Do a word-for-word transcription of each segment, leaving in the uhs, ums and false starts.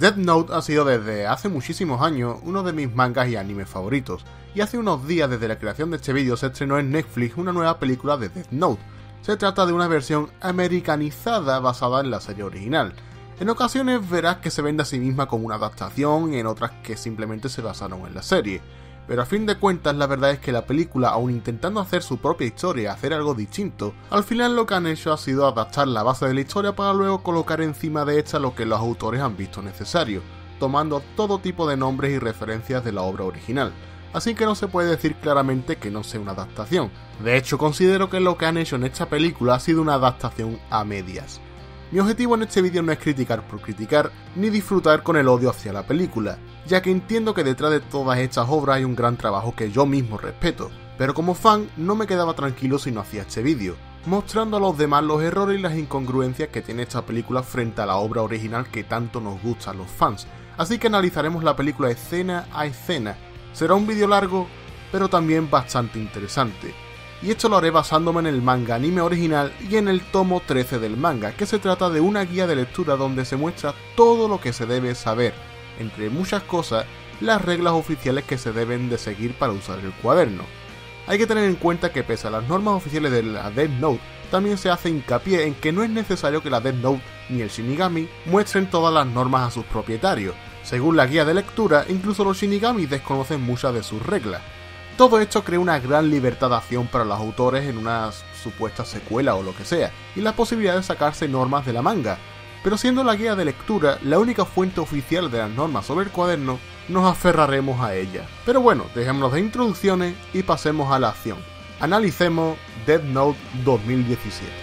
Death Note ha sido desde hace muchísimos años uno de mis mangas y animes favoritos, y hace unos días desde la creación de este vídeo se estrenó en Netflix una nueva película de Death Note. Se trata de una versión americanizada basada en la serie original. En ocasiones verás que se vende a sí misma como una adaptación y en otras que simplemente se basaron en la serie. Pero a fin de cuentas la verdad es que la película, aun intentando hacer su propia historia, hacer algo distinto, al final lo que han hecho ha sido adaptar la base de la historia para luego colocar encima de esta lo que los autores han visto necesario, tomando todo tipo de nombres y referencias de la obra original. Así que no se puede decir claramente que no sea una adaptación. De hecho, considero que lo que han hecho en esta película ha sido una adaptación a medias. Mi objetivo en este vídeo no es criticar por criticar, ni disfrutar con el odio hacia la película, ya que entiendo que detrás de todas estas obras hay un gran trabajo que yo mismo respeto, pero como fan no me quedaba tranquilo si no hacía este vídeo, mostrando a los demás los errores y las incongruencias que tiene esta película frente a la obra original que tanto nos gusta a los fans, así que analizaremos la película escena a escena. Será un vídeo largo, pero también bastante interesante. Y esto lo haré basándome en el manga anime original y en el tomo trece del manga, que se trata de una guía de lectura donde se muestra todo lo que se debe saber, entre muchas cosas, las reglas oficiales que se deben de seguir para usar el cuaderno. Hay que tener en cuenta que pese a las normas oficiales de la Death Note, también se hace hincapié en que no es necesario que la Death Note ni el Shinigami muestren todas las normas a sus propietarios. Según la guía de lectura, incluso los Shinigami desconocen muchas de sus reglas. Todo esto crea una gran libertad de acción para los autores en una supuesta secuela o lo que sea, y la posibilidad de sacarse normas de la manga. Pero siendo la guía de lectura la única fuente oficial de las normas sobre el cuaderno, nos aferraremos a ella. Pero bueno, dejémonos de introducciones y pasemos a la acción. Analicemos Death Note dos mil diecisiete.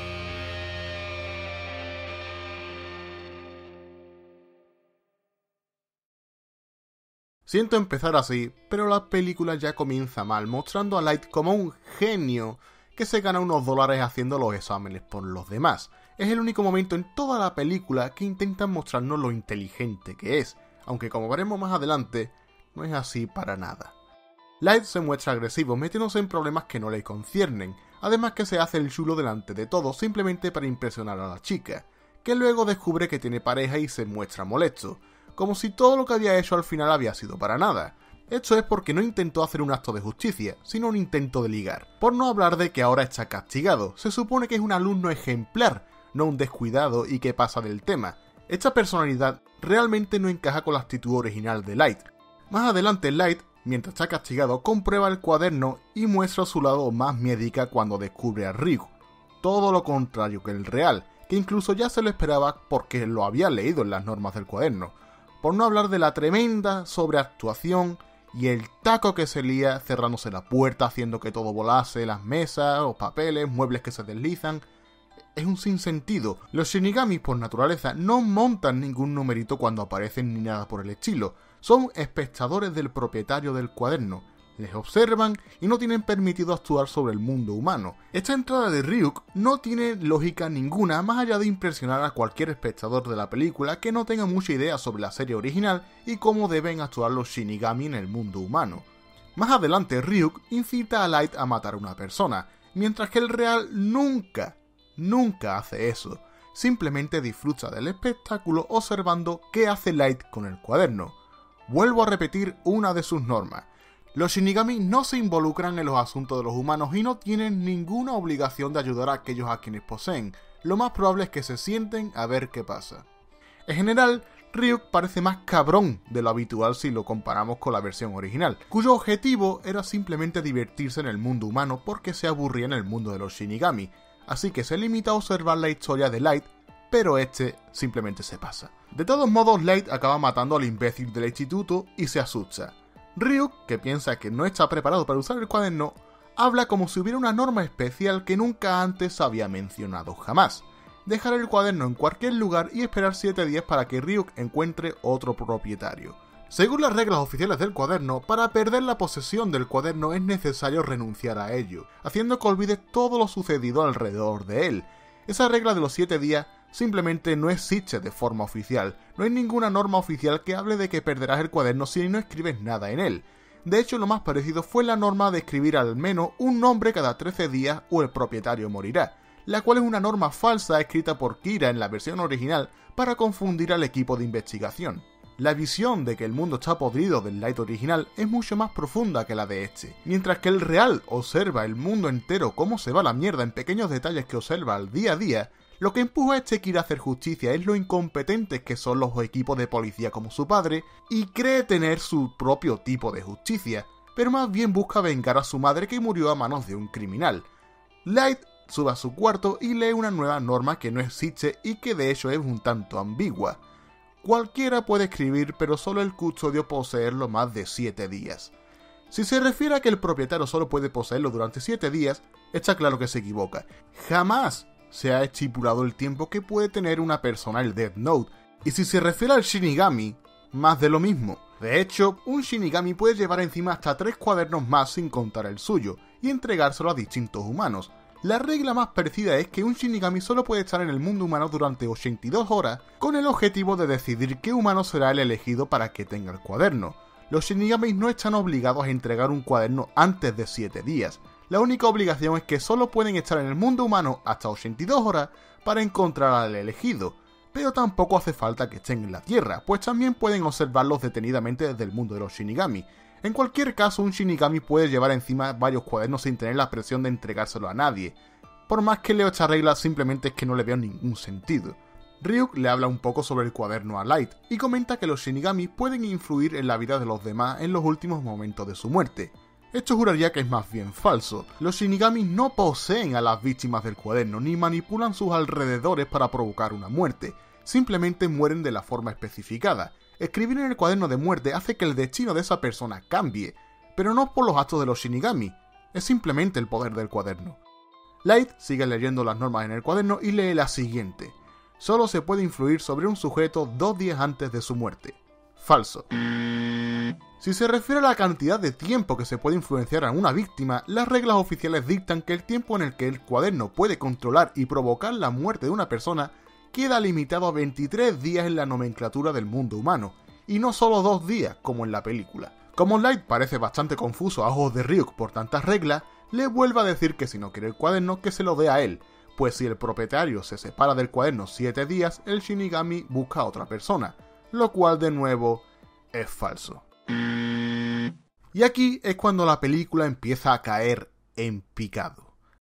Siento empezar así, pero la película ya comienza mal, mostrando a Light como un genio que se gana unos dólares haciendo los exámenes por los demás. Es el único momento en toda la película que intentan mostrarnos lo inteligente que es, aunque como veremos más adelante, no es así para nada. Light se muestra agresivo, metiéndose en problemas que no le conciernen, además que se hace el chulo delante de todos simplemente para impresionar a la chica, que luego descubre que tiene pareja y se muestra molesto, como si todo lo que había hecho al final había sido para nada. Esto es porque no intentó hacer un acto de justicia, sino un intento de ligar. Por no hablar de que ahora está castigado, se supone que es un alumno ejemplar, no un descuidado y que pasa del tema. Esta personalidad realmente no encaja con la actitud original de Light. Más adelante Light, mientras está castigado, comprueba el cuaderno y muestra su lado más miedica cuando descubre a Ryuk. Todo lo contrario que el real, que incluso ya se lo esperaba porque lo había leído en las normas del cuaderno. Por no hablar de la tremenda sobreactuación y el taco que se lía cerrándose la puerta haciendo que todo volase, las mesas, los papeles, muebles que se deslizan. Es un sinsentido. Los Shinigamis por naturaleza no montan ningún numerito cuando aparecen ni nada por el estilo. Son espectadores del propietario del cuaderno. Les observan y no tienen permitido actuar sobre el mundo humano. Esta entrada de Ryuk no tiene lógica ninguna más allá de impresionar a cualquier espectador de la película que no tenga mucha idea sobre la serie original y cómo deben actuar los Shinigami en el mundo humano. Más adelante Ryuk incita a Light a matar a una persona, mientras que el real nunca, nunca hace eso. Simplemente disfruta del espectáculo observando qué hace Light con el cuaderno. Vuelvo a repetir una de sus normas. Los Shinigami no se involucran en los asuntos de los humanos y no tienen ninguna obligación de ayudar a aquellos a quienes poseen. Lo más probable es que se sienten a ver qué pasa. En general, Ryuk parece más cabrón de lo habitual si lo comparamos con la versión original, cuyo objetivo era simplemente divertirse en el mundo humano porque se aburría en el mundo de los Shinigami, así que se limita a observar la historia de Light, pero este simplemente se pasa. De todos modos, Light acaba matando al imbécil del instituto y se asusta. Ryuk, que piensa que no está preparado para usar el cuaderno, habla como si hubiera una norma especial que nunca antes había mencionado jamás. Dejar el cuaderno en cualquier lugar y esperar siete días para que Ryuk encuentre otro propietario. Según las reglas oficiales del cuaderno, para perder la posesión del cuaderno es necesario renunciar a ello, haciendo que olvides todo lo sucedido alrededor de él. Esa regla de los siete días simplemente no existe de forma oficial. No hay ninguna norma oficial que hable de que perderás el cuaderno si no escribes nada en él. De hecho, lo más parecido fue la norma de escribir al menos un nombre cada trece días o el propietario morirá. la cual es una norma falsa escrita por Kira en la versión original para confundir al equipo de investigación. La visión de que el mundo está podrido del Light original es mucho más profunda que la de este. Mientras que el real observa el mundo entero cómo se va la mierda en pequeños detalles que observa al día a día, lo que empuja a este Kira a hacer justicia es lo incompetentes que son los equipos de policía como su padre, y cree tener su propio tipo de justicia, pero más bien busca vengar a su madre que murió a manos de un criminal. Light sube a su cuarto y lee una nueva norma que no existe y que de hecho es un tanto ambigua. Cualquiera puede escribir, pero solo el custodio poseerlo más de siete días. Si se refiere a que el propietario solo puede poseerlo durante siete días, está claro que se equivoca. Jamás se ha estipulado el tiempo que puede tener una persona el Death Note, y si se refiere al Shinigami, más de lo mismo. De hecho, un Shinigami puede llevar encima hasta tres cuadernos más sin contar el suyo, y entregárselo a distintos humanos. La regla más parecida es que un Shinigami solo puede estar en el mundo humano durante ochenta y dos horas, con el objetivo de decidir qué humano será el elegido para que tenga el cuaderno. Los Shinigamis no están obligados a entregar un cuaderno antes de siete días. La única obligación es que solo pueden estar en el mundo humano hasta ochenta y dos horas para encontrar al elegido, pero tampoco hace falta que estén en la Tierra, pues también pueden observarlos detenidamente desde el mundo de los Shinigami. En cualquier caso, un Shinigami puede llevar encima varios cuadernos sin tener la presión de entregárselo a nadie. Por más que leo esta regla, simplemente es que no le veo ningún sentido. Ryuk le habla un poco sobre el cuaderno a Light, y comenta que los Shinigami pueden influir en la vida de los demás en los últimos momentos de su muerte. Esto juraría que es más bien falso. Los Shinigami no poseen a las víctimas del cuaderno, ni manipulan sus alrededores para provocar una muerte. Simplemente mueren de la forma especificada. Escribir en el cuaderno de muerte hace que el destino de esa persona cambie, pero no por los actos de los Shinigami, es simplemente el poder del cuaderno. Light sigue leyendo las normas en el cuaderno y lee la siguiente: solo se puede influir sobre un sujeto dos días antes de su muerte. Falso. Si se refiere a la cantidad de tiempo que se puede influenciar a una víctima, las reglas oficiales dictan que el tiempo en el que el cuaderno puede controlar y provocar la muerte de una persona queda limitado a veintitrés días en la nomenclatura del mundo humano, y no solo dos días, como en la película. Como Light parece bastante confuso a ojos de Ryuk por tantas reglas, le vuelve a decir que si no quiere el cuaderno, que se lo dé a él, pues si el propietario se separa del cuaderno siete días, el Shinigami busca a otra persona, lo cual de nuevo es falso. Y aquí es cuando la película empieza a caer en picado.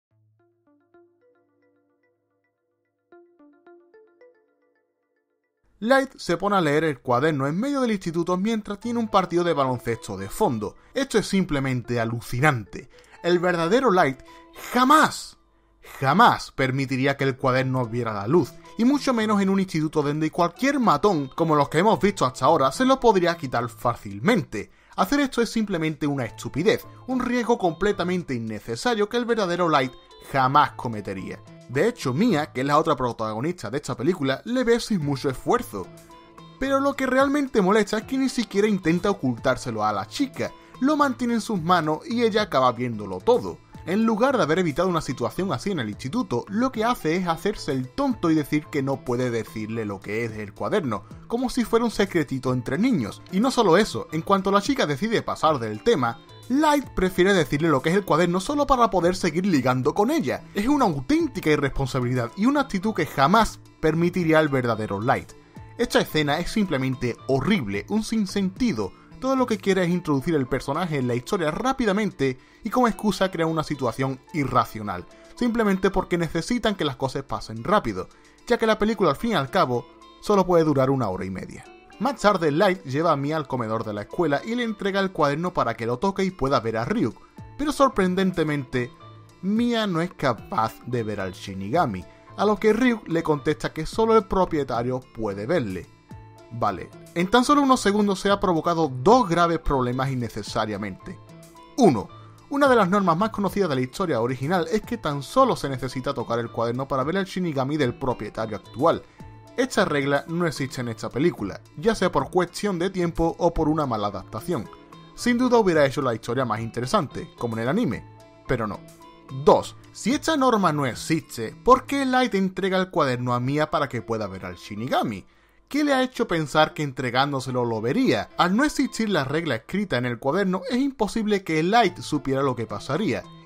Light se pone a leer el cuaderno en medio del instituto mientras tiene un partido de baloncesto de fondo. Esto es simplemente alucinante. El verdadero Light jamás, jamás permitiría que el cuaderno viera la luz, y mucho menos en un instituto donde cualquier matón, como los que hemos visto hasta ahora, se lo podría quitar fácilmente. Hacer esto es simplemente una estupidez, un riesgo completamente innecesario que el verdadero Light jamás cometería. De hecho, Mia, que es la otra protagonista de esta película, le ve sin mucho esfuerzo. Pero lo que realmente molesta es que ni siquiera intenta ocultárselo a la chica, lo mantiene en sus manos y ella acaba viéndolo todo. En lugar de haber evitado una situación así en el instituto, lo que hace es hacerse el tonto y decir que no puede decirle lo que es el cuaderno, como si fuera un secretito entre niños. Y no solo eso, en cuanto la chica decide pasar del tema, Light prefiere decirle lo que es el cuaderno solo para poder seguir ligando con ella. Es una auténtica irresponsabilidad y una actitud que jamás permitiría al verdadero Light. Esta escena es simplemente horrible, un sinsentido. Todo lo que quiere es introducir el personaje en la historia rápidamente y como excusa crea una situación irracional, simplemente porque necesitan que las cosas pasen rápido, ya que la película al fin y al cabo solo puede durar una hora y media. Más tarde, Light lleva a Mia al comedor de la escuela y le entrega el cuaderno para que lo toque y pueda ver a Ryuk, pero sorprendentemente, Mia no es capaz de ver al Shinigami, a lo que Ryuk le contesta que solo el propietario puede verle. Vale, en tan solo unos segundos se ha provocado dos graves problemas innecesariamente. uno. Una de las normas más conocidas de la historia original es que tan solo se necesita tocar el cuaderno para ver el Shinigami del propietario actual. Esta regla no existe en esta película, ya sea por cuestión de tiempo o por una mala adaptación. Sin duda hubiera hecho la historia más interesante, como en el anime, pero no. dos. Si esta norma no existe, ¿por qué Light entrega el cuaderno a Mia para que pueda ver al Shinigami? ¿Qué le ha hecho pensar que entregándoselo lo vería? Al no existir la regla escrita en el cuaderno, es imposible que Light supiera lo que pasaría,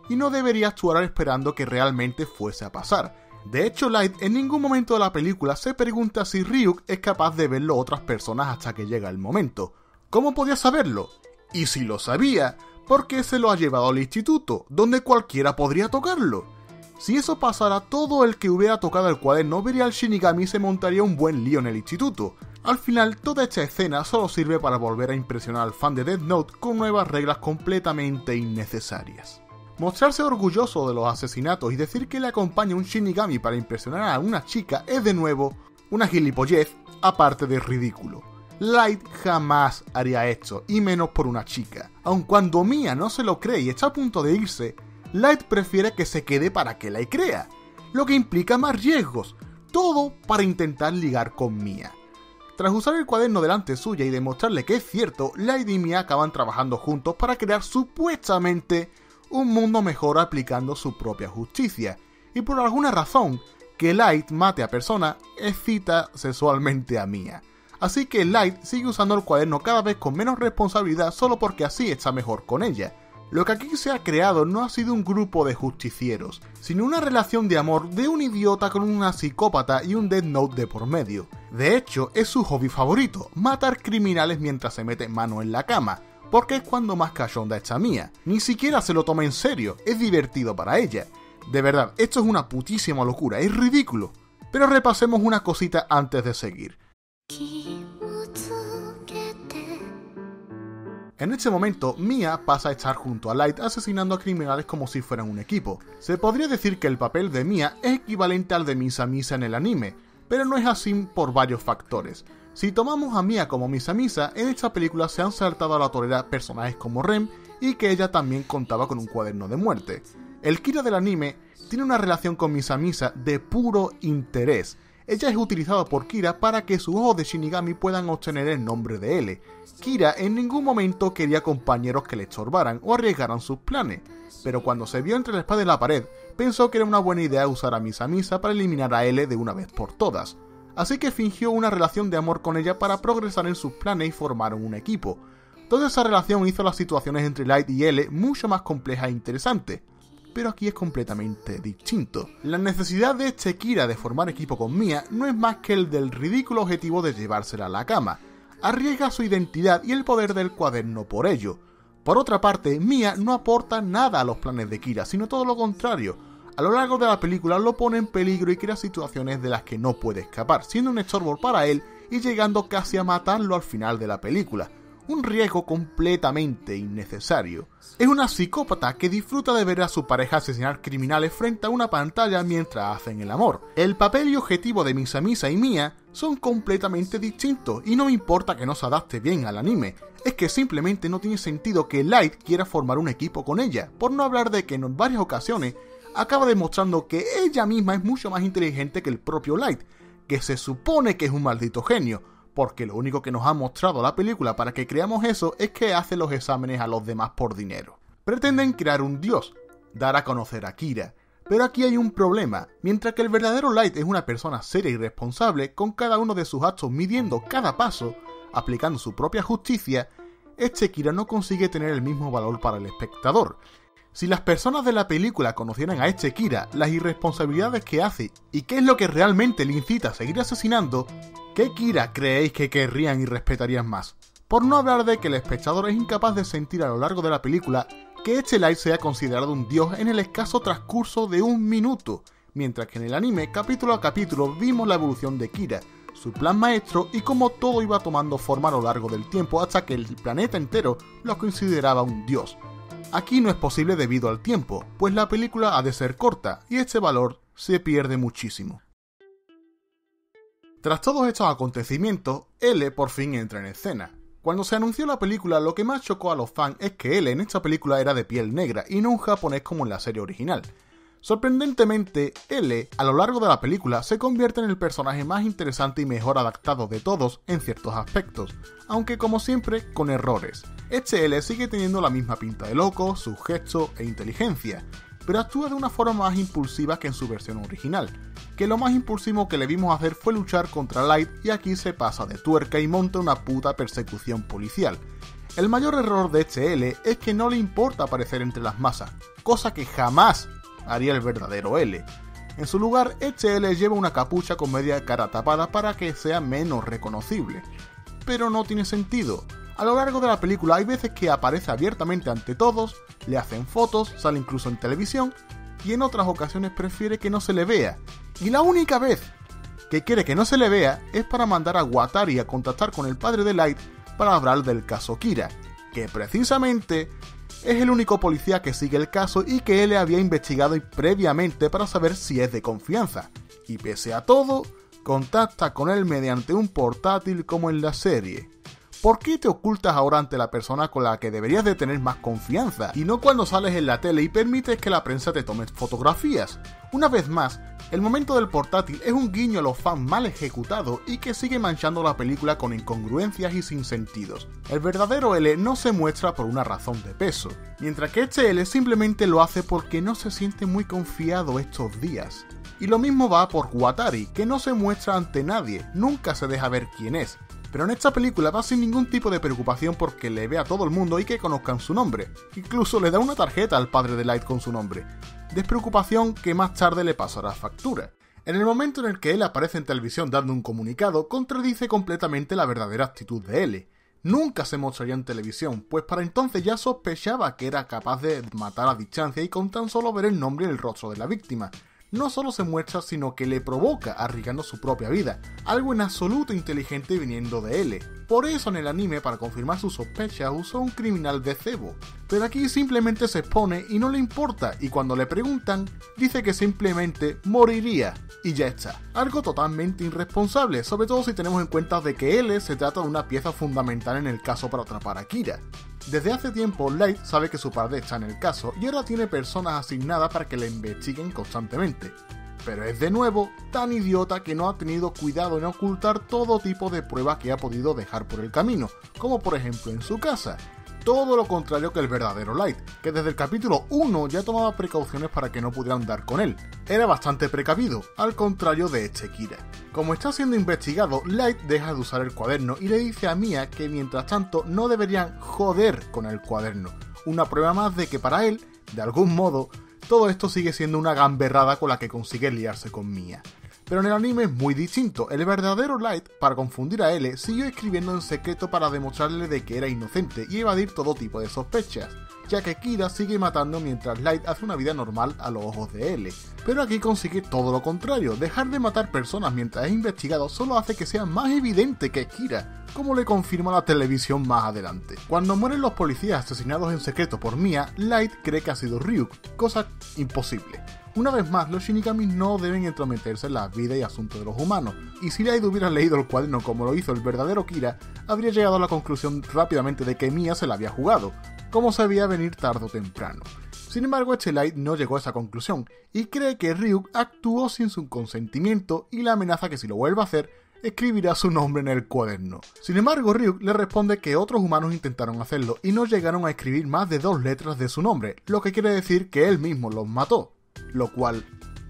y no debería actuar esperando que realmente fuese a pasar. De hecho, Light en ningún momento de la película se pregunta si Ryuk es capaz de verlo a otras personas hasta que llega el momento. ¿Cómo podía saberlo? Y si lo sabía, ¿por qué se lo ha llevado al instituto, donde cualquiera podría tocarlo? Si eso pasara, todo el que hubiera tocado el cuaderno vería al Shinigami y se montaría un buen lío en el instituto. Al final, toda esta escena solo sirve para volver a impresionar al fan de Death Note con nuevas reglas completamente innecesarias. Mostrarse orgulloso de los asesinatos y decir que le acompaña un Shinigami para impresionar a una chica es de nuevo una gilipollez aparte de ridículo. Light jamás haría esto, y menos por una chica. Aun cuando Mia no se lo cree y está a punto de irse, Light prefiere que se quede para que la crea, lo que implica más riesgos, todo para intentar ligar con Mia. Tras usar el cuaderno delante suya y demostrarle que es cierto, Light y Mia acaban trabajando juntos para crear supuestamente un mundo mejor aplicando su propia justicia, y por alguna razón, que Light mate a personas excita sexualmente a Mia. Así que Light sigue usando el cuaderno cada vez con menos responsabilidad solo porque así está mejor con ella. Lo que aquí se ha creado no ha sido un grupo de justicieros, sino una relación de amor de un idiota con una psicópata y un Death Note de por medio. De hecho, es su hobby favorito, matar criminales mientras se mete mano en la cama, porque es cuando más cachonda está Mia. Ni siquiera se lo toma en serio, es divertido para ella. De verdad, esto es una putísima locura, es ridículo. Pero repasemos una cosita antes de seguir. En este momento, Mia pasa a estar junto a Light asesinando a criminales como si fueran un equipo. Se podría decir que el papel de Mia es equivalente al de Misa Misa en el anime, pero no es así por varios factores. Si tomamos a Mia como Misa Misa, en esta película se han saltado a la torera personajes como Rem y que ella también contaba con un cuaderno de muerte. El Kira del anime tiene una relación con Misa Misa de puro interés. Ella es utilizada por Kira para que sus ojos de Shinigami puedan obtener el nombre de L. Kira en ningún momento quería compañeros que le estorbaran o arriesgaran sus planes, pero cuando se vio entre la espada y la pared, pensó que era una buena idea usar a Misa Misa para eliminar a L de una vez por todas. Así que fingió una relación de amor con ella para progresar en sus planes y formaron un equipo. Toda esa relación hizo las situaciones entre Light y L mucho más complejas e interesantes. Pero aquí es completamente distinto. La necesidad de este Kira de formar equipo con Mia no es más que el del ridículo objetivo de llevársela a la cama. Arriesga su identidad y el poder del cuaderno por ello. Por otra parte, Mia no aporta nada a los planes de Kira, sino todo lo contrario. A lo largo de la película lo pone en peligro y crea situaciones de las que no puede escapar, siendo un estorbo para él y llegando casi a matarlo al final de la película. Un riesgo completamente innecesario. Es una psicópata que disfruta de ver a su pareja asesinar criminales frente a una pantalla mientras hacen el amor. El papel y objetivo de Misa Misa y Mia son completamente distintos y no me importa que no se adapte bien al anime, es que simplemente no tiene sentido que Light quiera formar un equipo con ella, por no hablar de que en varias ocasiones acaba demostrando que ella misma es mucho más inteligente que el propio Light, que se supone que es un maldito genio, porque lo único que nos ha mostrado la película para que creamos eso es que hace los exámenes a los demás por dinero. Pretenden crear un dios, dar a conocer a Kira, pero aquí hay un problema. Mientras que el verdadero Light es una persona seria y responsable, con cada uno de sus actos midiendo cada paso, aplicando su propia justicia, este Kira no consigue tener el mismo valor para el espectador. Si las personas de la película conocieran a este Kira, las irresponsabilidades que hace y qué es lo que realmente le incita a seguir asesinando, ¿qué Kira creéis que querrían y respetarían más? Por no hablar de que el espectador es incapaz de sentir a lo largo de la película que este Light sea considerado un dios en el escaso transcurso de un minuto, mientras que en el anime, capítulo a capítulo, vimos la evolución de Kira, su plan maestro y cómo todo iba tomando forma a lo largo del tiempo hasta que el planeta entero lo consideraba un dios. Aquí no es posible debido al tiempo, pues la película ha de ser corta y este valor se pierde muchísimo. Tras todos estos acontecimientos, L por fin entra en escena. Cuando se anunció la película, lo que más chocó a los fans es que L en esta película era de piel negra y no un japonés como en la serie original. Sorprendentemente, L, a lo largo de la película, se convierte en el personaje más interesante y mejor adaptado de todos en ciertos aspectos, aunque como siempre, con errores. Este L sigue teniendo la misma pinta de loco, sus gestos e inteligencia, pero actúa de una forma más impulsiva que en su versión original, que lo más impulsivo que le vimos hacer fue luchar contra Light y aquí se pasa de tuerca y monta una puta persecución policial. El mayor error de este L es que no le importa aparecer entre las masas, cosa que jamás haría el verdadero L. En su lugar, este L lleva una capucha con media cara tapada para que sea menos reconocible. Pero no tiene sentido. A lo largo de la película hay veces que aparece abiertamente ante todos, le hacen fotos, sale incluso en televisión, y en otras ocasiones prefiere que no se le vea. Y la única vez que quiere que no se le vea es para mandar a Watari a contactar con el padre de Light para hablar del caso Kira, que precisamente es el único policía que sigue el caso y que él había investigado previamente para saber si es de confianza. Y pese a todo, contacta con él mediante un portátil como en la serie. ¿Por qué te ocultas ahora ante la persona con la que deberías de tener más confianza? Y no cuando sales en la tele y permites que la prensa te tome fotografías. Una vez más, el momento del portátil es un guiño a los fans mal ejecutado y que sigue manchando la película con incongruencias y sinsentidos. El verdadero L no se muestra por una razón de peso, mientras que este L simplemente lo hace porque no se siente muy confiado estos días. Y lo mismo va por Watari, que no se muestra ante nadie, nunca se deja ver quién es. Pero en esta película va sin ningún tipo de preocupación porque le ve a todo el mundo y que conozcan su nombre. Incluso le da una tarjeta al padre de Light con su nombre. Despreocupación que más tarde le pasará factura. En el momento en el que él aparece en televisión dando un comunicado, contradice completamente la verdadera actitud de L. Nunca se mostraría en televisión, pues para entonces ya sospechaba que era capaz de matar a distancia y con tan solo ver el nombre y el rostro de la víctima. No solo se muestra, sino que le provoca arriesgando su propia vida, algo en absoluto inteligente viniendo de L. Por eso en el anime, para confirmar sus sospechas, usó un criminal de cebo. Pero aquí simplemente se expone y no le importa, y cuando le preguntan, dice que simplemente moriría, y ya está. Algo totalmente irresponsable, sobre todo si tenemos en cuenta de que L se trata de una pieza fundamental en el caso para atrapar a Kira. Desde hace tiempo, Light sabe que su padre está en el caso y ahora tiene personas asignadas para que le investiguen constantemente. Pero es de nuevo tan idiota que no ha tenido cuidado en ocultar todo tipo de pruebas que ha podido dejar por el camino, como por ejemplo en su casa. Todo lo contrario que el verdadero Light, que desde el capítulo uno ya tomaba precauciones para que no pudieran dar con él. Era bastante precavido, al contrario de este Kira. Como está siendo investigado, Light deja de usar el cuaderno y le dice a Mia que mientras tanto no deberían joder con el cuaderno. Una prueba más de que para él, de algún modo, todo esto sigue siendo una gamberrada con la que consigue liarse con Mia. Pero en el anime es muy distinto. El verdadero Light, para confundir a L, siguió escribiendo en secreto para demostrarle de que era inocente y evadir todo tipo de sospechas, ya que Kira sigue matando mientras Light hace una vida normal a los ojos de L. Pero aquí consigue todo lo contrario. Dejar de matar personas mientras es investigado solo hace que sea más evidente que es Kira, como le confirma la televisión más adelante. Cuando mueren los policías asesinados en secreto por Mia, Light cree que ha sido Ryuk, cosa imposible. Una vez más, los Shinigami no deben entrometerse en la vida y asuntos de los humanos, y si Light hubiera leído el cuaderno como lo hizo el verdadero Kira, habría llegado a la conclusión rápidamente de que Mia se la había jugado, como se veía venir tarde o temprano. Sin embargo, este Light no llegó a esa conclusión, y cree que Ryuk actuó sin su consentimiento y le amenaza que si lo vuelve a hacer, escribirá su nombre en el cuaderno. Sin embargo, Ryuk le responde que otros humanos intentaron hacerlo y no llegaron a escribir más de dos letras de su nombre, lo que quiere decir que él mismo los mató. Lo cual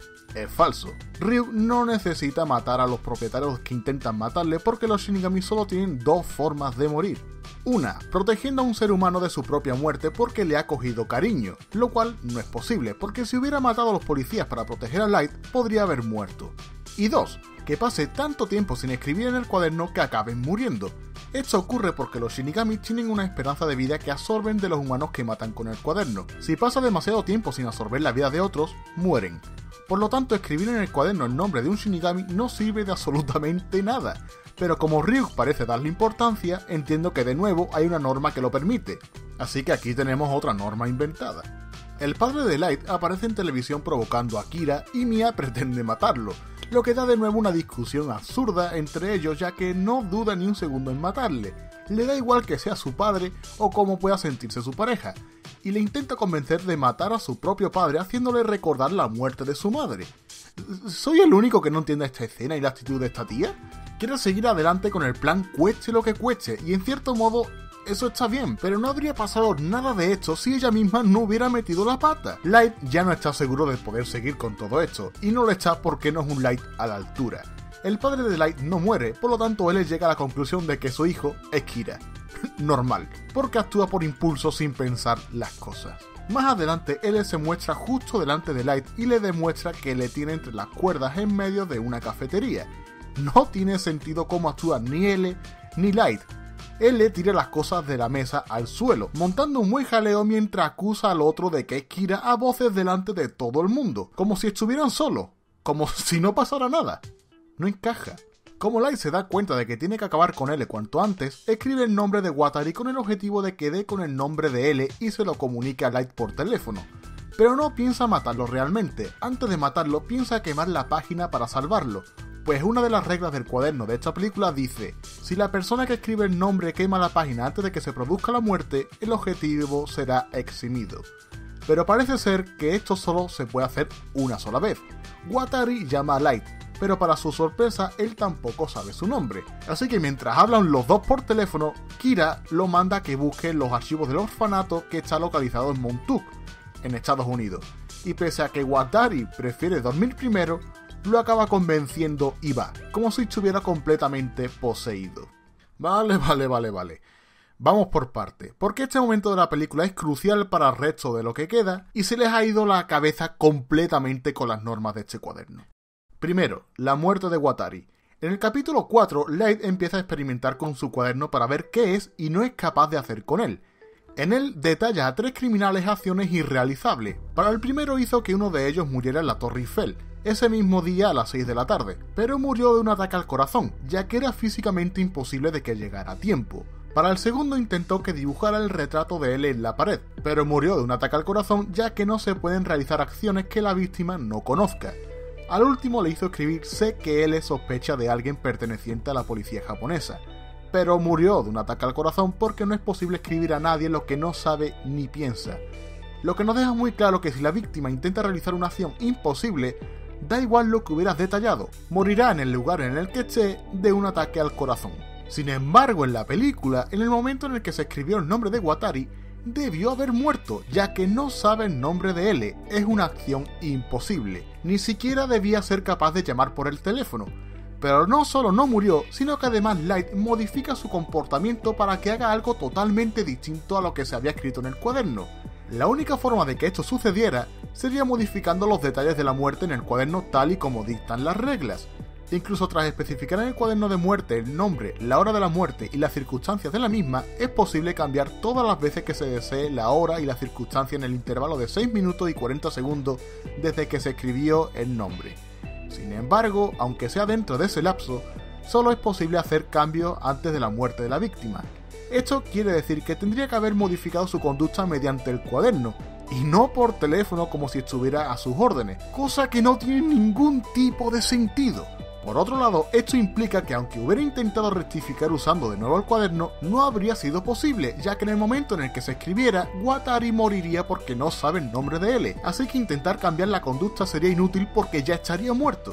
es falso. Ryuk no necesita matar a los propietarios que intentan matarle porque los Shinigami solo tienen dos formas de morir. Una, protegiendo a un ser humano de su propia muerte porque le ha cogido cariño, lo cual no es posible porque si hubiera matado a los policías para proteger a Light podría haber muerto. Y dos, que pase tanto tiempo sin escribir en el cuaderno que acaben muriendo. Esto ocurre porque los Shinigami tienen una esperanza de vida que absorben de los humanos que matan con el cuaderno. Si pasa demasiado tiempo sin absorber la vida de otros, mueren. Por lo tanto, escribir en el cuaderno el nombre de un Shinigami no sirve de absolutamente nada. Pero como Ryuk parece darle importancia, entiendo que de nuevo hay una norma que lo permite. Así que aquí tenemos otra norma inventada. El padre de Light aparece en televisión provocando a Kira y Mia pretende matarlo, lo que da de nuevo una discusión absurda entre ellos ya que no duda ni un segundo en matarle. Le da igual que sea su padre o cómo pueda sentirse su pareja, y le intenta convencer de matar a su propio padre haciéndole recordar la muerte de su madre. ¿Soy el único que no entiende esta escena y la actitud de esta tía? Quiere seguir adelante con el plan cueste lo que cueste, y en cierto modo eso está bien, pero no habría pasado nada de esto si ella misma no hubiera metido la pata. Light ya no está seguro de poder seguir con todo esto, y no lo está porque no es un Light a la altura. El padre de Light no muere, por lo tanto él llega a la conclusión de que su hijo es Kira. normal, porque actúa por impulso sin pensar las cosas. Más adelante, L se muestra justo delante de Light y le demuestra que le tiene entre las cuerdas en medio de una cafetería. No tiene sentido cómo actúan ni L ni Light. L tira las cosas de la mesa al suelo, montando un buen jaleo mientras acusa al otro de que es Kira a voces delante de todo el mundo, como si estuvieran solos, como si no pasara nada. No encaja. Como Light se da cuenta de que tiene que acabar con L cuanto antes, escribe el nombre de Watari con el objetivo de que dé con el nombre de L y se lo comunique a Light por teléfono. Pero no piensa matarlo realmente, antes de matarlo piensa quemar la página para salvarlo, pues una de las reglas del cuaderno de esta película dice: si la persona que escribe el nombre quema la página antes de que se produzca la muerte, el objetivo será eximido. Pero parece ser que esto solo se puede hacer una sola vez. Watari llama a Light, pero para su sorpresa él tampoco sabe su nombre. Así que mientras hablan los dos por teléfono, Kira lo manda a que busque los archivos del orfanato que está localizado en Montauk, en Estados Unidos. Y pese a que Watari prefiere dormir primero, lo acaba convenciendo y va, como si estuviera completamente poseído. Vale, vale, vale, vale. Vamos por parte, porque este momento de la película es crucial para el resto de lo que queda y se les ha ido la cabeza completamente con las normas de este cuaderno. Primero, la muerte de Watari. En el capítulo cuatro, Light empieza a experimentar con su cuaderno para ver qué es y no es capaz de hacer con él. En él detalla a tres criminales acciones irrealizables. Para el primero hizo que uno de ellos muriera en la Torre Eiffel, ese mismo día a las seis de la tarde, pero murió de un ataque al corazón, ya que era físicamente imposible de que llegara a tiempo. Para el segundo intentó que dibujara el retrato de él en la pared, pero murió de un ataque al corazón ya que no se pueden realizar acciones que la víctima no conozca. Al último le hizo escribir: sé que él es sospecha de alguien perteneciente a la policía japonesa, pero murió de un ataque al corazón porque no es posible escribir a nadie lo que no sabe ni piensa. Lo que nos deja muy claro que si la víctima intenta realizar una acción imposible, da igual lo que hubieras detallado, morirá en el lugar en el que esté de un ataque al corazón. Sin embargo, en la película, en el momento en el que se escribió el nombre de Watari, debió haber muerto, ya que no sabe el nombre de L, es una acción imposible. Ni siquiera debía ser capaz de llamar por el teléfono. Pero no solo no murió, sino que además Light modifica su comportamiento para que haga algo totalmente distinto a lo que se había escrito en el cuaderno. La única forma de que esto sucediera sería modificando los detalles de la muerte en el cuaderno tal y como dictan las reglas. Incluso tras especificar en el cuaderno de muerte el nombre, la hora de la muerte y las circunstancias de la misma, es posible cambiar todas las veces que se desee la hora y la circunstancia en el intervalo de seis minutos y cuarenta segundos desde que se escribió el nombre. Sin embargo, aunque sea dentro de ese lapso, solo es posible hacer cambios antes de la muerte de la víctima. Esto quiere decir que tendría que haber modificado su conducta mediante el cuaderno, y no por teléfono como si estuviera a sus órdenes, cosa que no tiene ningún tipo de sentido. Por otro lado, esto implica que aunque hubiera intentado rectificar usando de nuevo el cuaderno, no habría sido posible, ya que en el momento en el que se escribiera, Watari moriría porque no sabe el nombre de L, así que intentar cambiar la conducta sería inútil porque ya estaría muerto.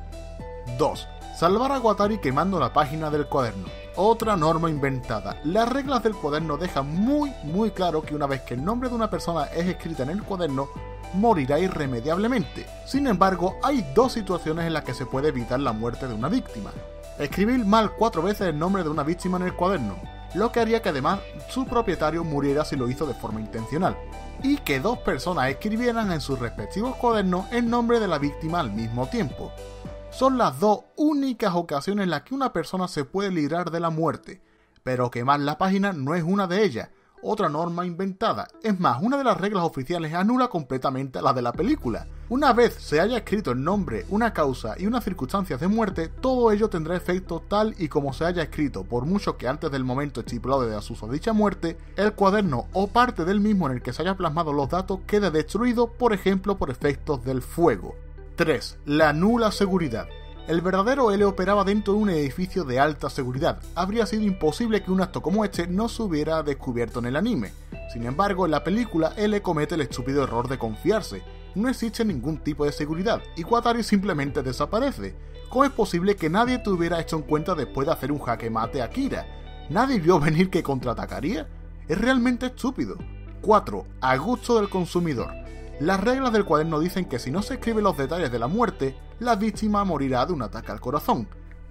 dos. Salvar a Watari quemando la página del cuaderno. Otra norma inventada. Las reglas del cuaderno dejan muy muy claro que una vez que el nombre de una persona es escrita en el cuaderno, morirá irremediablemente. Sin embargo, hay dos situaciones en las que se puede evitar la muerte de una víctima. Escribir mal cuatro veces el nombre de una víctima en el cuaderno, lo que haría que además su propietario muriera si lo hizo de forma intencional, y que dos personas escribieran en sus respectivos cuadernos el nombre de la víctima al mismo tiempo. Son las dos únicas ocasiones en las que una persona se puede librar de la muerte, pero quemar la página no es una de ellas. Otra norma inventada. Es más, una de las reglas oficiales anula completamente la de la película. Una vez se haya escrito el nombre, una causa y unas circunstancias de muerte, todo ello tendrá efecto tal y como se haya escrito, por mucho que antes del momento estipulado de la susodicha muerte, el cuaderno o parte del mismo en el que se haya plasmado los datos quede destruido, por ejemplo por efectos del fuego. tres. La nula seguridad. El verdadero L operaba dentro de un edificio de alta seguridad. Habría sido imposible que un acto como este no se hubiera descubierto en el anime. Sin embargo, en la película L comete el estúpido error de confiarse. No existe ningún tipo de seguridad, y Watari simplemente desaparece. ¿Cómo es posible que nadie te hubiera hecho en cuenta después de hacer un jaque mate a Kira? ¿Nadie vio venir que contraatacaría? Es realmente estúpido. cuatro. A gusto del consumidor. Las reglas del cuaderno dicen que si no se escriben los detalles de la muerte, la víctima morirá de un ataque al corazón.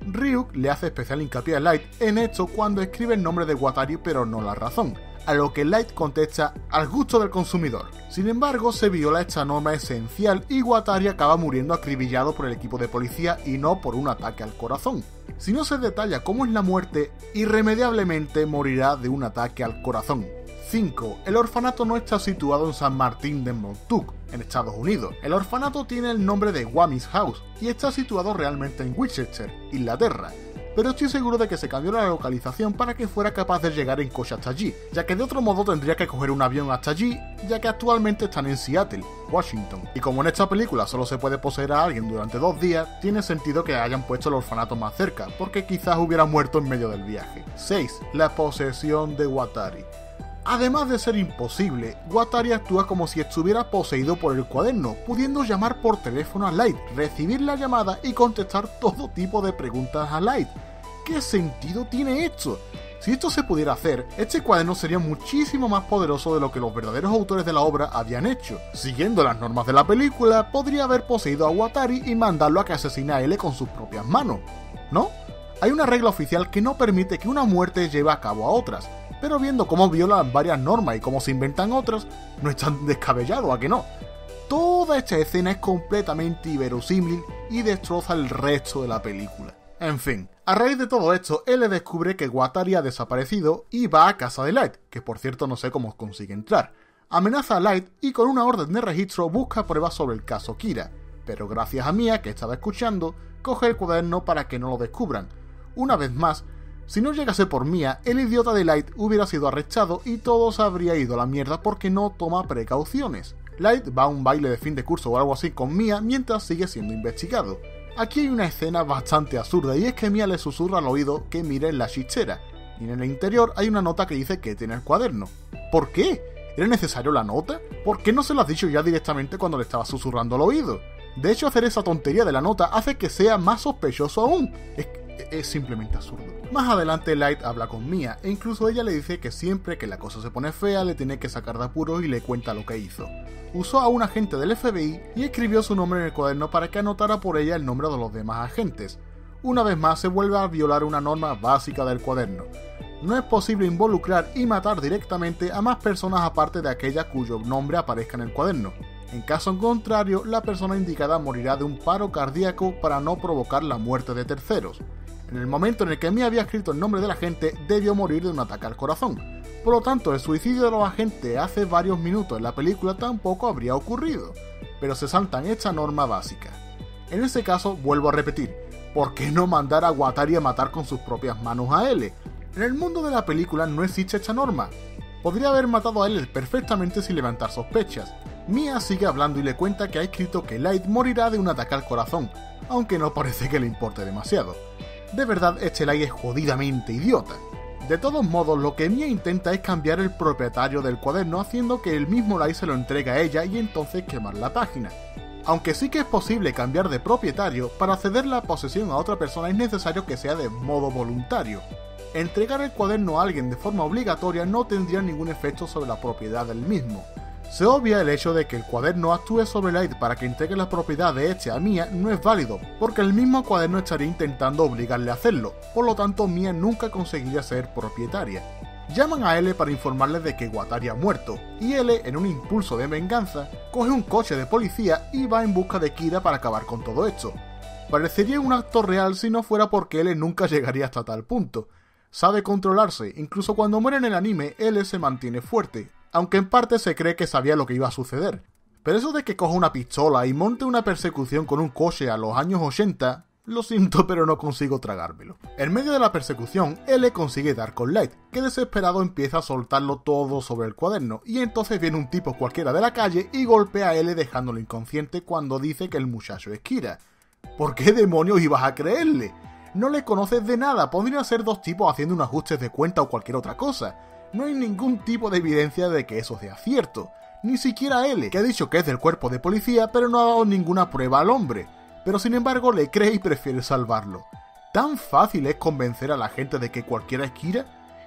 Ryuk le hace especial hincapié a Light en esto cuando escribe el nombre de Watari pero no la razón, a lo que Light contesta al gusto del consumidor. Sin embargo, se viola esta norma esencial y Watari acaba muriendo acribillado por el equipo de policía y no por un ataque al corazón. Si no se detalla cómo es la muerte, irremediablemente morirá de un ataque al corazón. cinco. El orfanato no está situado en San Martín de Montauk, en Estados Unidos. El orfanato tiene el nombre de Whammis House y está situado realmente en Winchester, Inglaterra. Pero estoy seguro de que se cambió la localización para que fuera capaz de llegar en coche hasta allí, ya que de otro modo tendría que coger un avión hasta allí, ya que actualmente están en Seattle, Washington. Y como en esta película solo se puede poseer a alguien durante dos días, tiene sentido que hayan puesto el orfanato más cerca, porque quizás hubiera muerto en medio del viaje. seis. La posesión de Watari. Además de ser imposible, Watari actúa como si estuviera poseído por el cuaderno, pudiendo llamar por teléfono a Light, recibir la llamada y contestar todo tipo de preguntas a Light. ¿Qué sentido tiene esto? Si esto se pudiera hacer, este cuaderno sería muchísimo más poderoso de lo que los verdaderos autores de la obra habían hecho. Siguiendo las normas de la película, podría haber poseído a Watari y mandarlo a que asesine a L con sus propias manos, ¿no? Hay una regla oficial que no permite que una muerte lleve a cabo a otras, pero viendo cómo violan varias normas y cómo se inventan otras, no es tan descabellado, ¿a que no? Toda esta escena es completamente inverosímil y destroza el resto de la película. En fin, a raíz de todo esto, él descubre que Watari ha desaparecido y va a casa de Light, que por cierto no sé cómo consigue entrar. Amenaza a Light y con una orden de registro busca pruebas sobre el caso Kira, pero gracias a Mia, que estaba escuchando, coge el cuaderno para que no lo descubran. Una vez más, si no llegase por Mia, el idiota de Light hubiera sido arrestado y todo se habría ido a la mierda porque no toma precauciones. Light va a un baile de fin de curso o algo así con Mia mientras sigue siendo investigado. Aquí hay una escena bastante absurda y es que Mia le susurra al oído que mire en la chichera, y en el interior hay una nota que dice que tiene el cuaderno. ¿Por qué? ¿Era necesario la nota? ¿Por qué no se lo has dicho ya directamente cuando le estaba susurrando al oído? De hecho, hacer esa tontería de la nota hace que sea más sospechoso aún. Es, es simplemente absurdo. Más adelante Light habla con Mia e incluso ella le dice que siempre que la cosa se pone fea le tiene que sacar de apuros y le cuenta lo que hizo. Usó a un agente del F B I y escribió su nombre en el cuaderno para que anotara por ella el nombre de los demás agentes. Una vez más se vuelve a violar una norma básica del cuaderno. No es posible involucrar y matar directamente a más personas aparte de aquella cuyo nombre aparezca en el cuaderno. En caso contrario, la persona indicada morirá de un paro cardíaco para no provocar la muerte de terceros. En el momento en el que Mia había escrito el nombre del agente, debió morir de un ataque al corazón. Por lo tanto, el suicidio de los agentes hace varios minutos en la película tampoco habría ocurrido, pero se saltan esta norma básica. En ese caso, vuelvo a repetir, ¿por qué no mandar a Watari a matar con sus propias manos a L? En el mundo de la película no existe esta norma. Podría haber matado a L perfectamente sin levantar sospechas. Mia sigue hablando y le cuenta que ha escrito que Light morirá de un ataque al corazón, aunque no parece que le importe demasiado. De verdad, este Light es jodidamente idiota. De todos modos, lo que Mia intenta es cambiar el propietario del cuaderno haciendo que el mismo Light se lo entregue a ella y entonces quemar la página. Aunque sí que es posible cambiar de propietario, para ceder la posesión a otra persona es necesario que sea de modo voluntario. Entregar el cuaderno a alguien de forma obligatoria no tendría ningún efecto sobre la propiedad del mismo. Se obvia el hecho de que el cuaderno actúe sobre Light para que entregue la propiedad de este a Mia no es válido, porque el mismo cuaderno estaría intentando obligarle a hacerlo, por lo tanto Mia nunca conseguiría ser propietaria. Llaman a L para informarle de que Watari ha muerto, y L, en un impulso de venganza, coge un coche de policía y va en busca de Kira para acabar con todo esto. Parecería un acto real si no fuera porque L nunca llegaría hasta tal punto. Sabe controlarse, incluso cuando muere en el anime, L se mantiene fuerte, aunque en parte se cree que sabía lo que iba a suceder. Pero eso de que coja una pistola y monte una persecución con un coche a los años ochenta, lo siento pero no consigo tragármelo. En medio de la persecución, L consigue dar con Light, que desesperado empieza a soltarlo todo sobre el cuaderno, y entonces viene un tipo cualquiera de la calle y golpea a L dejándolo inconsciente cuando dice que el muchacho es Kira. ¿Por qué demonios ibas a creerle? No le conoces de nada, podrían ser dos tipos haciendo un ajuste de cuenta o cualquier otra cosa. No hay ningún tipo de evidencia de que eso sea cierto. Ni siquiera L, que ha dicho que es del cuerpo de policía, pero no ha dado ninguna prueba al hombre. Pero sin embargo le cree y prefiere salvarlo. ¿Tan fácil es convencer a la gente de que cualquiera es Kira?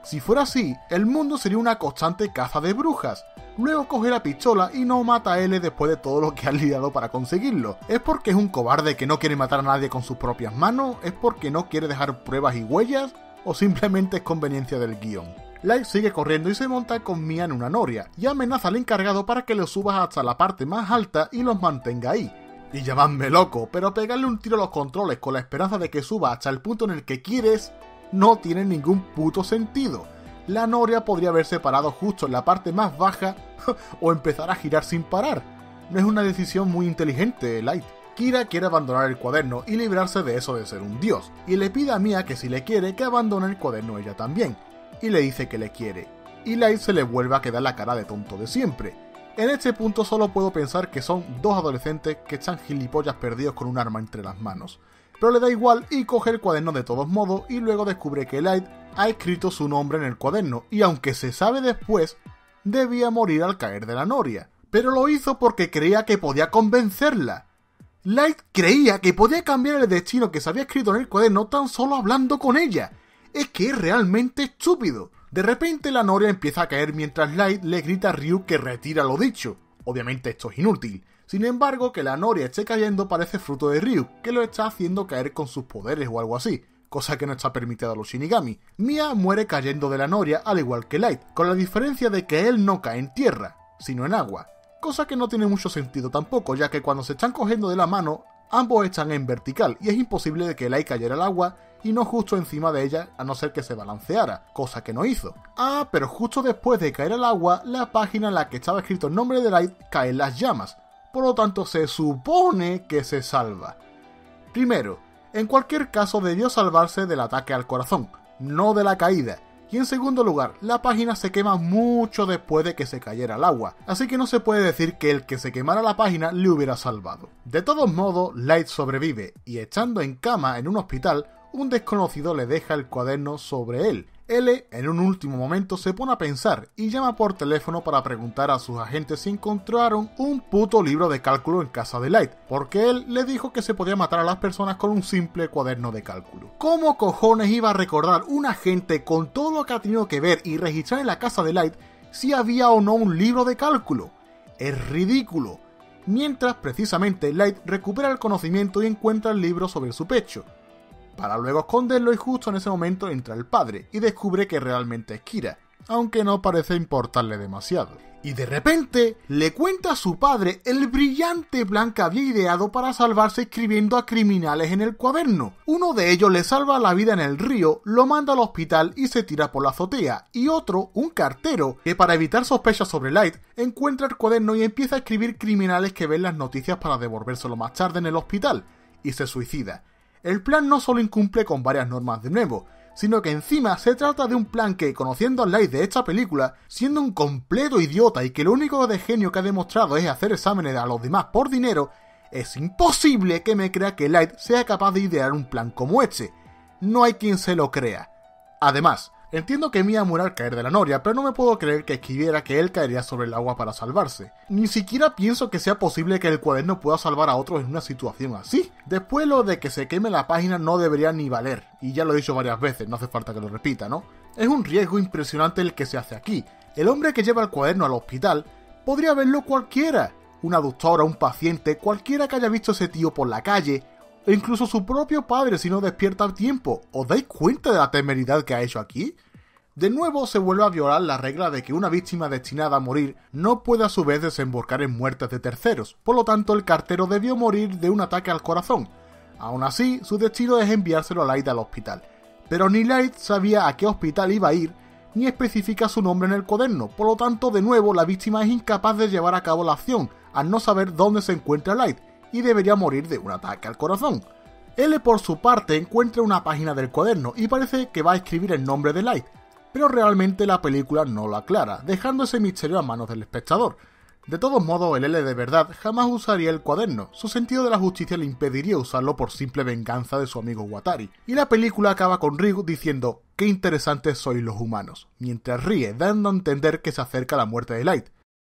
Si fuera así, el mundo sería una constante caza de brujas. Luego coge la pistola y no mata a L después de todo lo que ha lidiado para conseguirlo. ¿Es porque es un cobarde que no quiere matar a nadie con sus propias manos? ¿Es porque no quiere dejar pruebas y huellas? ¿O simplemente es conveniencia del guión? Light sigue corriendo y se monta con Mia en una noria, y amenaza al encargado para que lo subas hasta la parte más alta y los mantenga ahí. Y llamadme loco, pero pegarle un tiro a los controles con la esperanza de que suba hasta el punto en el que quieres, no tiene ningún puto sentido. La noria podría haberse parado justo en la parte más baja o empezar a girar sin parar. No es una decisión muy inteligente, Light. Kira quiere abandonar el cuaderno y librarse de eso de ser un dios, y le pide a Mia que si le quiere que abandone el cuaderno ella también, y le dice que le quiere. Y Light se le vuelve a quedar la cara de tonto de siempre. En este punto solo puedo pensar que son dos adolescentes que están gilipollas perdidos con un arma entre las manos. Pero le da igual y coge el cuaderno de todos modos y luego descubre que Light ha escrito su nombre en el cuaderno y aunque se sabe después, debía morir al caer de la noria. Pero lo hizo porque creía que podía convencerla. Light creía que podía cambiar el destino que se había escrito en el cuaderno tan solo hablando con ella. Es que es realmente estúpido. De repente la noria empieza a caer mientras Light le grita a Ryu que retira lo dicho. Obviamente esto es inútil. Sin embargo, que la noria esté cayendo parece fruto de Ryu, que lo está haciendo caer con sus poderes o algo así, cosa que no está permitida a los Shinigami. Mia muere cayendo de la noria al igual que Light, con la diferencia de que él no cae en tierra, sino en agua. Cosa que no tiene mucho sentido tampoco, ya que cuando se están cogiendo de la mano, ambos están en vertical, y es imposible de que Light cayera al agua y no justo encima de ella, a no ser que se balanceara, cosa que no hizo. Ah, pero justo después de caer al agua, la página en la que estaba escrito el nombre de Light cae en las llamas. Por lo tanto, se supone que se salva. Primero, en cualquier caso debió salvarse del ataque al corazón, no de la caída. Y en segundo lugar, la página se quema mucho después de que se cayera al agua, así que no se puede decir que el que se quemara la página le hubiera salvado. De todos modos, Light sobrevive, y estando en cama en un hospital, un desconocido le deja el cuaderno sobre él. L, en un último momento, se pone a pensar y llama por teléfono para preguntar a sus agentes si encontraron un puto libro de cálculo en casa de Light, porque él le dijo que se podía matar a las personas con un simple cuaderno de cálculo. ¿Cómo cojones iba a recordar un agente con todo lo que ha tenido que ver y registrar en la casa de Light si había o no un libro de cálculo? Es ridículo. Mientras, precisamente, Light recupera el conocimiento y encuentra el libro sobre su pecho, para luego esconderlo y justo en ese momento entra el padre y descubre que realmente es Kira, aunque no parece importarle demasiado. Y de repente le cuenta a su padre el brillante plan que había ideado para salvarse escribiendo a criminales en el cuaderno. Uno de ellos le salva la vida en el río, lo manda al hospital y se tira por la azotea, y otro, un cartero, que para evitar sospechas sobre Light, encuentra el cuaderno y empieza a escribir criminales que ven las noticias para devolvérselo más tarde en el hospital, y se suicida. El plan no solo incumple con varias normas de nuevo, sino que encima se trata de un plan que, conociendo a Light de esta película, siendo un completo idiota y que lo único de genio que ha demostrado es hacer exámenes a los demás por dinero, es imposible que me crea que Light sea capaz de idear un plan como este. No hay quien se lo crea. Además, entiendo que Mia muera al caer de la noria, pero no me puedo creer que escribiera que él caería sobre el agua para salvarse. Ni siquiera pienso que sea posible que el cuaderno pueda salvar a otros en una situación así. Después lo de que se queme la página no debería ni valer, y ya lo he dicho varias veces, no hace falta que lo repita, ¿no? Es un riesgo impresionante el que se hace aquí. El hombre que lleva el cuaderno al hospital podría verlo cualquiera. Una doctora, un paciente, cualquiera que haya visto a ese tío por la calle, o incluso su propio padre si no despierta a tiempo. ¿Os dais cuenta de la temeridad que ha hecho aquí? De nuevo se vuelve a violar la regla de que una víctima destinada a morir no puede a su vez desembocar en muertes de terceros, por lo tanto el cartero debió morir de un ataque al corazón. Aún así, su destino es enviárselo a Light al hospital, pero ni Light sabía a qué hospital iba a ir, ni especifica su nombre en el cuaderno, por lo tanto de nuevo la víctima es incapaz de llevar a cabo la acción, al no saber dónde se encuentra Light, y debería morir de un ataque al corazón. L por su parte encuentra una página del cuaderno y parece que va a escribir el nombre de Light, pero realmente la película no lo aclara, dejando ese misterio a manos del espectador. De todos modos, el L de verdad jamás usaría el cuaderno, su sentido de la justicia le impediría usarlo por simple venganza de su amigo Watari. Y la película acaba con Ryu diciendo «Qué interesantes sois los humanos», mientras ríe, dando a entender que se acerca la muerte de Light.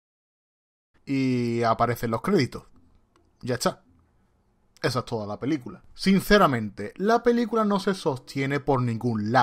Y aparecen los créditos. Ya está. Esa es toda la película. Sinceramente, la película no se sostiene por ningún lado.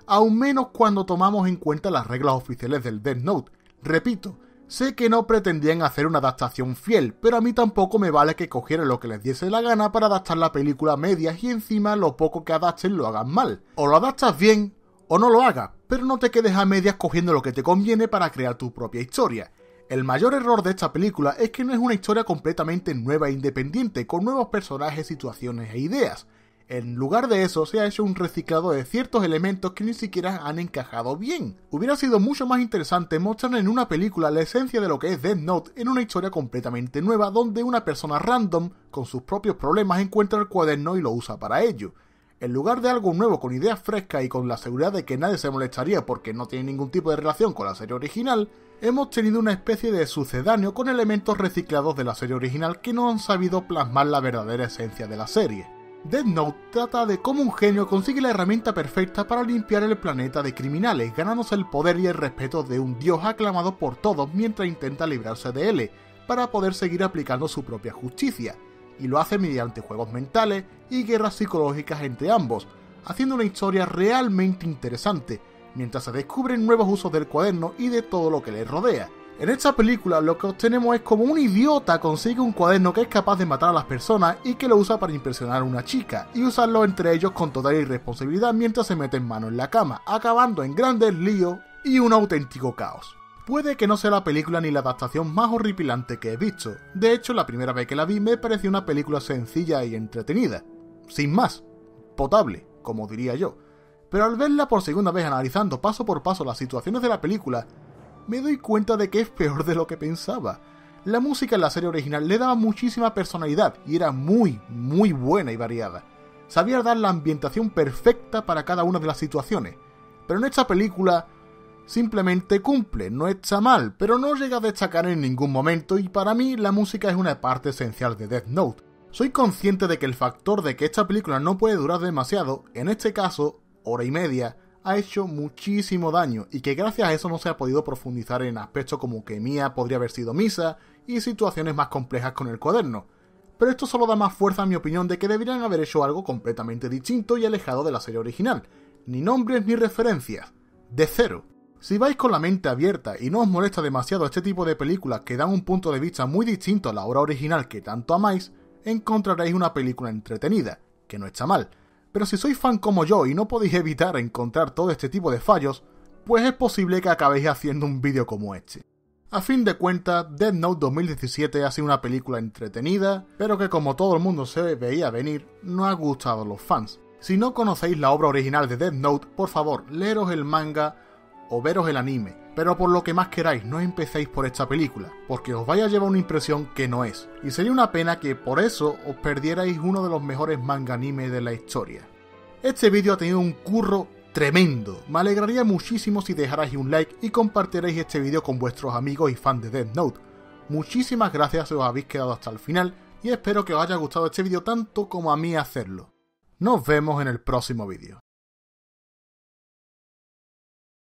aún menos cuando tomamos en cuenta las reglas oficiales del Death Note. Repito, sé que no pretendían hacer una adaptación fiel, pero a mí tampoco me vale que cogieran lo que les diese la gana para adaptar la película a medias y encima lo poco que adapten lo hagan mal. O lo adaptas bien o no lo hagas, pero no te quedes a medias cogiendo lo que te conviene para crear tu propia historia. El mayor error de esta película es que no es una historia completamente nueva e independiente, con nuevos personajes, situaciones e ideas. En lugar de eso, se ha hecho un reciclado de ciertos elementos que ni siquiera han encajado bien. Hubiera sido mucho más interesante mostrar en una película la esencia de lo que es Death Note en una historia completamente nueva, donde una persona random, con sus propios problemas, encuentra el cuaderno y lo usa para ello. En lugar de algo nuevo con ideas frescas y con la seguridad de que nadie se molestaría porque no tiene ningún tipo de relación con la serie original, hemos tenido una especie de sucedáneo con elementos reciclados de la serie original que no han sabido plasmar la verdadera esencia de la serie. Death Note trata de cómo un genio consigue la herramienta perfecta para limpiar el planeta de criminales, ganándose el poder y el respeto de un dios aclamado por todos mientras intenta librarse de él, para poder seguir aplicando su propia justicia, y lo hace mediante juegos mentales y guerras psicológicas entre ambos, haciendo una historia realmente interesante, mientras se descubren nuevos usos del cuaderno y de todo lo que le rodea. En esta película lo que obtenemos es como un idiota consigue un cuaderno que es capaz de matar a las personas y que lo usa para impresionar a una chica, y usarlo entre ellos con total irresponsabilidad mientras se meten mano en la cama, acabando en grandes líos y un auténtico caos. Puede que no sea la película ni la adaptación más horripilante que he visto, de hecho la primera vez que la vi me pareció una película sencilla y entretenida, sin más, potable, como diría yo, pero al verla por segunda vez analizando paso por paso las situaciones de la película, me doy cuenta de que es peor de lo que pensaba. La música en la serie original le daba muchísima personalidad y era muy, muy buena y variada. Sabía dar la ambientación perfecta para cada una de las situaciones, pero en esta película simplemente cumple, no está mal, pero no llega a destacar en ningún momento y para mí la música es una parte esencial de Death Note. Soy consciente de que el factor de que esta película no puede durar demasiado, en este caso, hora y media, ha hecho muchísimo daño y que gracias a eso no se ha podido profundizar en aspectos como que Mia podría haber sido Misa y situaciones más complejas con el cuaderno. Pero esto solo da más fuerza a mi opinión de que deberían haber hecho algo completamente distinto y alejado de la serie original. Ni nombres ni referencias. De cero. Si vais con la mente abierta y no os molesta demasiado este tipo de películas que dan un punto de vista muy distinto a la obra original que tanto amáis, encontraréis una película entretenida, que no está mal. Pero si sois fan como yo y no podéis evitar encontrar todo este tipo de fallos, pues es posible que acabéis haciendo un vídeo como este. A fin de cuentas, Death Note dos mil diecisiete ha sido una película entretenida, pero que como todo el mundo se veía venir, no ha gustado a los fans. Si no conocéis la obra original de Death Note, por favor, leeros el manga o veros el anime, pero por lo que más queráis, no empecéis por esta película, porque os vaya a llevar una impresión que no es, y sería una pena que por eso os perdierais uno de los mejores manga anime de la historia. Este vídeo ha tenido un curro tremendo, me alegraría muchísimo si dejarais un like y compartierais este vídeo con vuestros amigos y fans de Death Note. Muchísimas gracias si os habéis quedado hasta el final, y espero que os haya gustado este vídeo tanto como a mí hacerlo. Nos vemos en el próximo vídeo.